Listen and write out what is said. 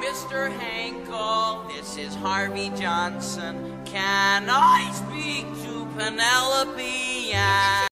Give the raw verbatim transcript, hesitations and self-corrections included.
Mister Hankel, this is Harvey Johnson. Can I speak to Penelope Ann?